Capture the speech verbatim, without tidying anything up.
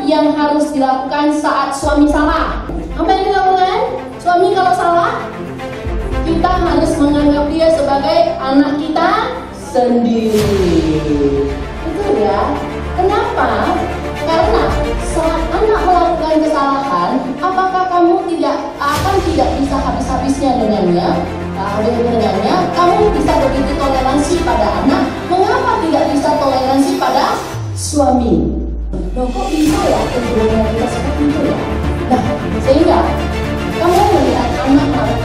yang harus dilakukan saat suami salah? Apa yang dilakukan? Suami kalau salah, kita harus menganggap dia sebagai anak kita sendiri. Betul ya? Kenapa? Karena saat anak melakukan kesalahan, apakah kamu tidak akan tidak bisa habis-habisnya dengannya? Nah, dengannya, kamu bisa begitu toleransi pada anak. Mengapa tidak bisa toleransi pada suami? Loh, kok bisa ya keduanya kita seperti itu ya? Nah, sehingga kamu melihat anak melakukan